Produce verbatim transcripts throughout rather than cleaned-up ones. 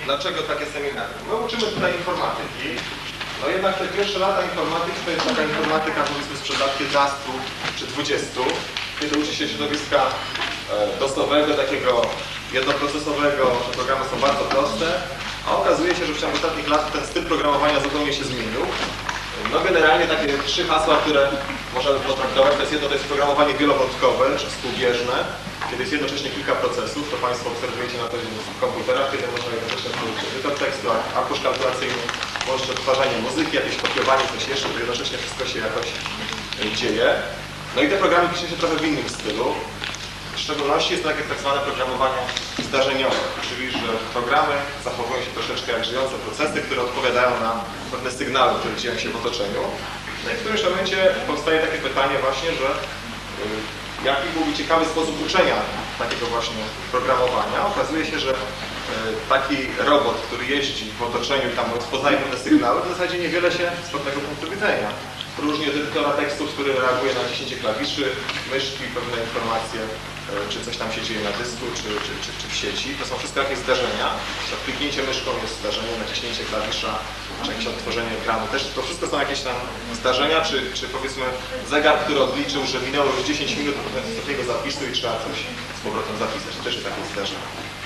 dlaczego takie seminarium? My uczymy tutaj informatyki, no jednak te pierwsze lata informatyki to jest taka informatyka, powiedzmy, sprzed lat piętnastu czy dwudziestu, kiedy uczy się środowiska dosowego, takiego jednoprocesowego, że programy są bardzo proste, a okazuje się, że w ciągu ostatnich lat ten styl programowania zupełnie się zmienił. No generalnie takie trzy hasła, które możemy potraktować, to jest jedno, to jest programowanie wielowątkowe, czy współbieżne, kiedy jest jednocześnie kilka procesów, to Państwo obserwujecie na poziomie komputerach, kiedy można jednocześnie tworzyć edytor tekstu, arkusz kalkulacyjny, może odtwarzanie muzyki, jakieś kopiowanie, coś jeszcze, to jednocześnie wszystko się jakoś dzieje. No i te programy pisze się trochę w innym stylu. W szczególności jest to takie tak zwane programowanie zdarzeniowe, czyli że programy zachowują się troszeczkę jak żyjące procesy, które odpowiadają na pewne sygnały, które dzieją się w otoczeniu. No i w którymś momencie powstaje takie pytanie właśnie, że yy, jaki byłby ciekawy sposób uczenia takiego właśnie programowania. Okazuje się, że yy, taki robot, który jeździ w otoczeniu i tam rozpoznaje pewne sygnały, w zasadzie niewiele się z pewnego punktu widzenia różni od edytora tekstów, który reaguje na naciśnięcie klawiszy, myszki, pewne informacje, czy coś tam się dzieje na dysku, czy, czy, czy, czy w sieci. To są wszystko jakieś zdarzenia. Kliknięcie myszką jest zdarzeniem, naciśnięcie klawisza, czy jakieś odtworzenie ekranu. Też to wszystko są jakieś tam zdarzenia, czy, czy powiedzmy zegar, który odliczył, że minęło już dziesięć minut, to potem z takiego zapisu i trzeba coś z powrotem zapisać. To też jest takie zdarzenie.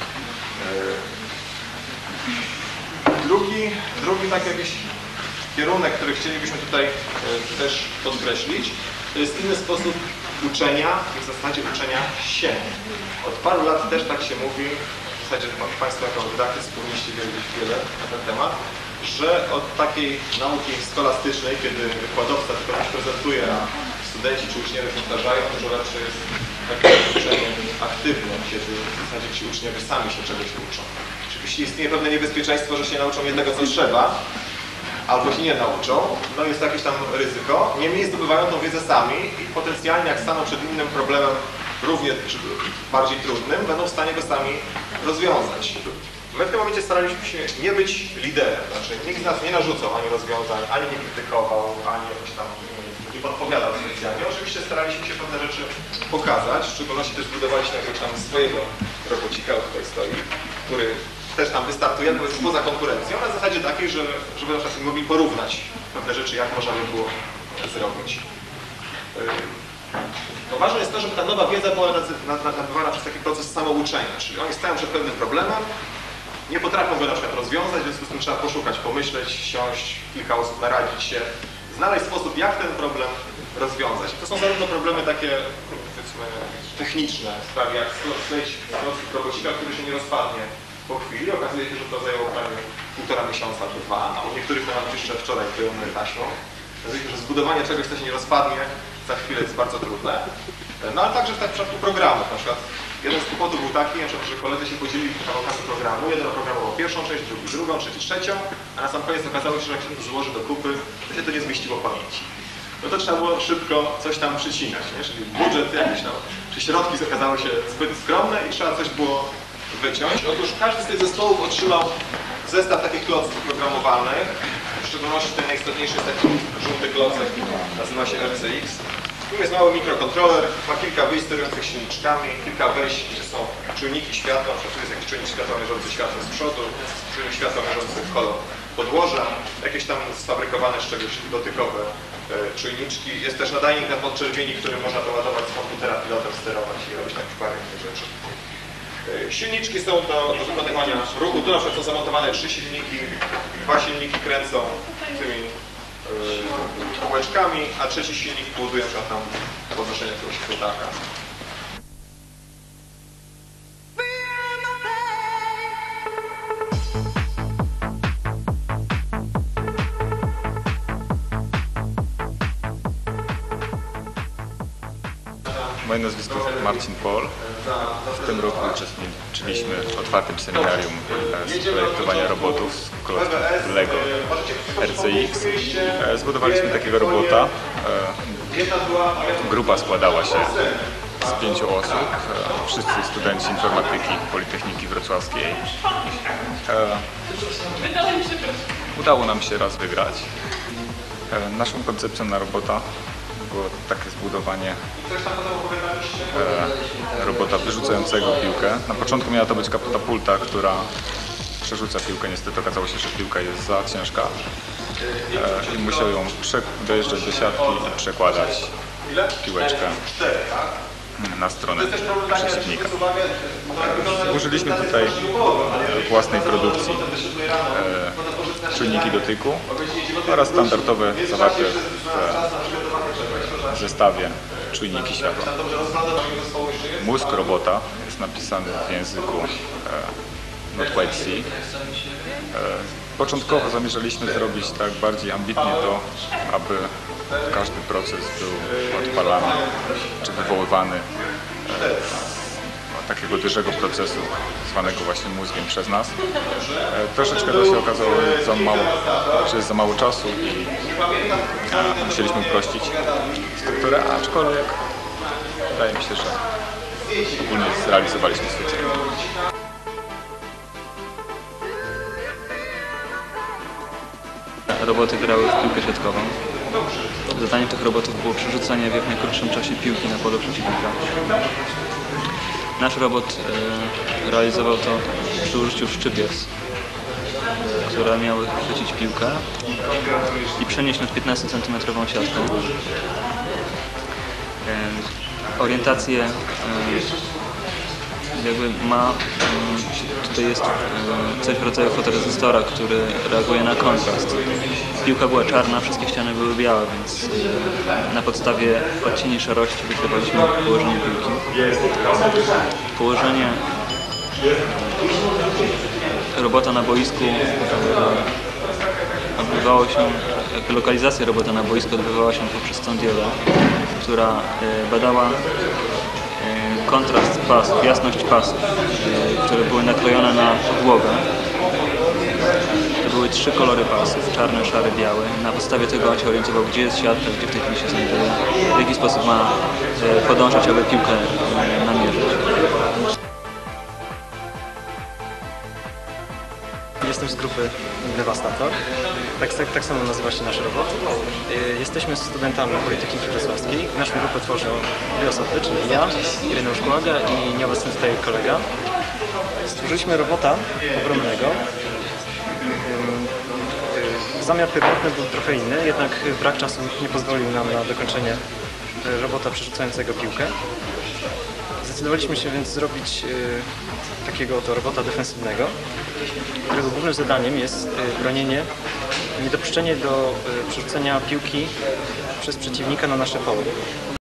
Drugi, drugi tak jakiś kierunek, który chcielibyśmy tutaj też podkreślić, to jest inny sposób uczenia, w zasadzie uczenia się. Od paru lat też tak się mówi, w zasadzie Państwo jako dydaktycy powinniście wiedzieć wiele na ten temat, że od takiej nauki skolastycznej, kiedy wykładowca tylko coś prezentuje, a studenci czy uczniowie powtarzają, dużo lepsze jest takie uczenie aktywne, kiedy w zasadzie ci uczniowie sami się czegoś uczą. Oczywiście istnieje pewne niebezpieczeństwo, że się nauczą jednego, co trzeba, albo się nie nauczą, no jest jakieś tam ryzyko. Niemniej zdobywają tą wiedzę sami i potencjalnie jak staną przed innym problemem równie czy bardziej trudnym, będą w stanie go sami rozwiązać. My w tym momencie staraliśmy się nie być liderem, znaczy nikt z nas nie narzucał ani rozwiązań, ani nie krytykował, ani jakoś tam nie podpowiadał specjalnie. Oczywiście staraliśmy się pewne rzeczy pokazać, w szczególności też budowaliśmy jakiegoś tam swojego robocika, tutaj stoi, który też tam wystartuje, to jest poza konkurencją, na zasadzie takiej, że żeby na przykład mogli porównać pewne rzeczy, jak można by było zrobić. To ważne jest to, żeby ta nowa wiedza była nabywana przez taki proces samouczenia, czyli oni stają przed pewnym problemem, nie potrafią go na przykład rozwiązać, w związku z tym trzeba poszukać, pomyśleć, siąść, kilka osób naradzić się, znaleźć sposób, jak ten problem rozwiązać. I to są zarówno problemy takie, powiedzmy, techniczne, w sprawie jak skleić robocika, który się nie rozpadnie po chwili. Okazuje się, że to zajęło prawie półtora miesiąca czy dwa, a u niektórych nawet jeszcze wczoraj klejone taśmą. Okazuje się, że zbudowanie czegoś, co się nie rozpadnie, za chwilę jest bardzo trudne. No ale także w tak przypadku programów. Na przykład jeden z kłopotów był taki, na przykład, że koledzy się podzielili kawałkami programu. Jeden oprogramował pierwszą część, drugi drugą, trzeci trzecią, a na sam koniec okazało się, że jak się to złoży do kupy, to się to nie zmieściło w pamięci. No to trzeba było szybko coś tam przycinać, nie? Czyli budżet jakiś tam, czy środki okazały się zbyt skromne i trzeba coś było wyciąć. Otóż każdy z tych zespołów otrzymał zestaw takich klocków programowalnych. W szczególności ten najistotniejszy jest taki żółty klocek, nazywa się R C X. Tu jest mały mikrokontroler, ma kilka wyjść sterujących silniczkami, kilka wejść, gdzie są czujniki światła, na przykład tu jest jakiś czujnik światła mierzący światło z przodu, czujnik światła mierzący kolor podłoża, jakieś tam sfabrykowane z czegoś dotykowe e, czujniczki. Jest też nadajnik na podczerwieni, który można doładować z komputera, pilotem sterować i robić takich parę innych rzeczy. Silniczki są do, do wykonywania ruchu. Tu na przykład są zamontowane trzy silniki, dwa silniki kręcą tymi yy, kółeczkami, a trzeci silnik powoduje na tam podnoszenie jakiegoś chwytaka. Moje nazwisko Marcin Pol. W tym roku uczestniczyliśmy w otwartym seminarium z projektowania robotów z klocków Lego R C X. Zbudowaliśmy takiego robota. Grupa składała się z pięciu osób. Wszyscy studenci informatyki Politechniki Wrocławskiej. Udało nam się raz wygrać. Naszą koncepcją na robota było takie zbudowanie e, robota wyrzucającego piłkę. Na początku miała to być katapulta, która przerzuca piłkę. Niestety okazało się, że piłka jest za ciężka i musiał ją dojeżdżać do siatki i przekładać piłeczkę na stronę przeciwnika. Użyliśmy tutaj własnej produkcji e, czujniki dotyku oraz standardowe zawarte w zestawie czujniki światła. Mózg robota jest napisany w języku e, Not Quite C. E, początkowo zamierzaliśmy zrobić tak bardziej ambitnie to, aby każdy proces był odpalany czy wywoływany e, takiego dużego procesu zwanego właśnie mózgiem przez nas. E, troszeczkę to się okazało za mało, że jest za mało czasu i e, musieliśmy uprościć strukturę, aczkolwiek wydaje mi się, że ogólnie zrealizowaliśmy swój cel. Roboty grały w piłkę siatkową. Zadaniem tych robotów było przerzucanie w jak najkrótszym czasie piłki na polu przeciwnika. Nasz robot e, realizował to przy użyciu szczypiec, które miały chwycić piłkę i przenieść nad piętnastocentymetrową siatkę. E, orientację e, jakby ma, tutaj jest coś w rodzaju fotorezystora, który reaguje na kontrast. Piłka była czarna, wszystkie ściany były białe, więc na podstawie odcieni szarości wykrywaliśmy położenie piłki. Położenie robota na boisku odbywało się, jakby lokalizacja robota na boisku odbywała się poprzez sondiolę, która badała kontrast pasów, jasność pasów, które były naklejone na podłogę. To były trzy kolory pasów, czarny, szary, biały. Na podstawie tego on się orientował, gdzie jest siatka, gdzie w tej chwili się znajduje, w jaki sposób ma podążać, aby piłkę namierzyć. Jestem z grupy Devastator, tak, tak, tak samo nazywa się nasz robot. Jesteśmy studentami Politechniki Wrocławskiej. Naszą grupę tworzą dwie osoby, czyli ja, Ireneusz Kłaga i nieobecny tutaj kolega. Stworzyliśmy robota obronnego. Zamiar pierwotny był trochę inny, jednak brak czasu nie pozwolił nam na dokończenie robota przerzucającego piłkę. Zdecydowaliśmy się więc zrobić y, takiego oto robota defensywnego, którego głównym zadaniem jest y, bronienie, niedopuszczenie do y, przerzucenia piłki przez przeciwnika na nasze pole.